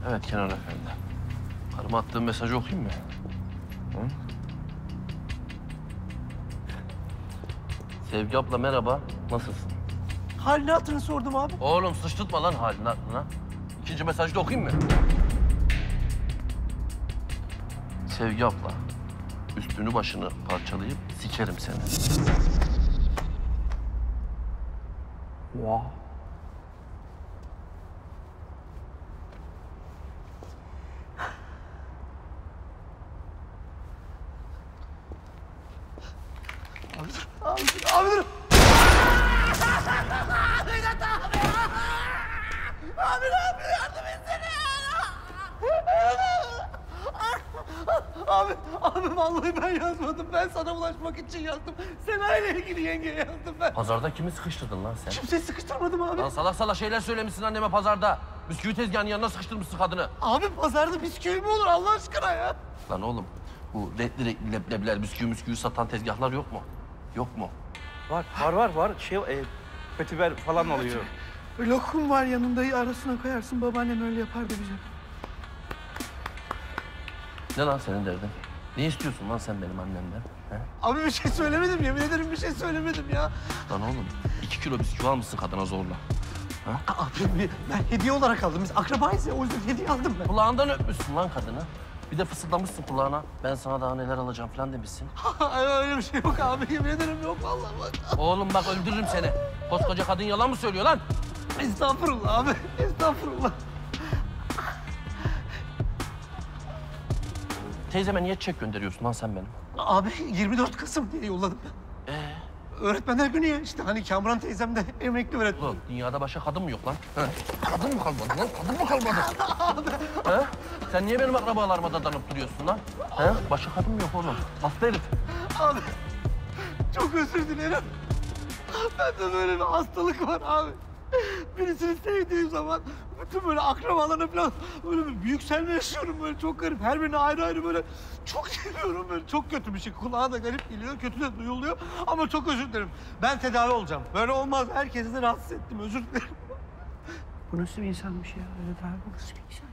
Evet Kenan Efendi. Karıma attığım mesajı okuyayım mı? Hı? Sevgi abla merhaba. Nasılsın? Halini hatırını sordum abi. Oğlum sıçtırtma lan halini aklına. İkinci mesajı da okuyayım mı? Sevgi abla, üstünü başını parçalayıp sikerim seni. Wow. Abi dur. Vedat abi! Abi ne yapıyor? Yardım etsene ya! Abi vallahi ben yazmadım. Ben sana ulaşmak için yazdım. Sena ile ilgili yengeye yazdım ben. Pazarda kimi sıkıştırdın lan sen? Kimseyi sıkıştırmadım abi. Lan salak salak şeyler söylemişsin anneme pazarda. Bisküvi tezgahının yanına sıkıştırmışsın kadını. Abi pazarda bisküvi mi olur Allah aşkına ya? Lan oğlum, bu renkli leblebiler, bisküvi satan tezgahlar yok mu? Yok mu? Var. Petiver falan oluyor. Lokum var yanında arasına koyarsın. Babaannem öyle yapardı bize. Ne lan senin derdin? Ne istiyorsun lan sen benim annemden? He? Abi bir şey söylemedim, yemin ederim bir şey söylemedim ya. Lan oğlum, 2 kilo bisküvi almışsın kadına zorla. Abi ben hediye olarak aldım. Biz akrabayız ya, o yüzden hediye aldım ben. Kulağından öpmüşsün lan kadını. Bir de fısıldamışsın kulağına. Ben sana daha neler alacağım falan demişsin. Öyle bir şey yok abi, yemin ederim yok vallahi bak. Oğlum bak öldürürüm seni. Koskoca kadın yalan mı söylüyor lan? Estağfurullah abi, estağfurullah. Teyzeme niye çek gönderiyorsun lan sen benim? Abi 24 Kasım diye yolladım ben. Öğretmenler günü ya işte hani Kamran teyzem de emekli öğretmen. Oğlum dünyada başka kadın mı yok lan? He? Kadın mı kalmadı lan? Kadın mı kalmadı? He? Sen niye benim akrabalarıma dadanıp duruyorsun lan? He? Başka kadın mı yok oğlum? Hasta herif. Abi çok özür dilerim. Bende böyle bir hastalık var abi. Birisini sevdiğim zaman bütün böyle akrabalarına falan böyle bir yükselme yaşıyorum böyle çok garip. Her birini ayrı ayrı böyle çok seviyorum böyle çok kötü bir şey. Kulağa da garip geliyor, kötü de duyuluyor ama çok özür dilerim. Ben tedavi olacağım. Böyle olmaz. Herkesi de rahatsız ettim. Özür dilerim. Bu nasıl bir insanmış ya? Öyle daha bu nasıl bir insan?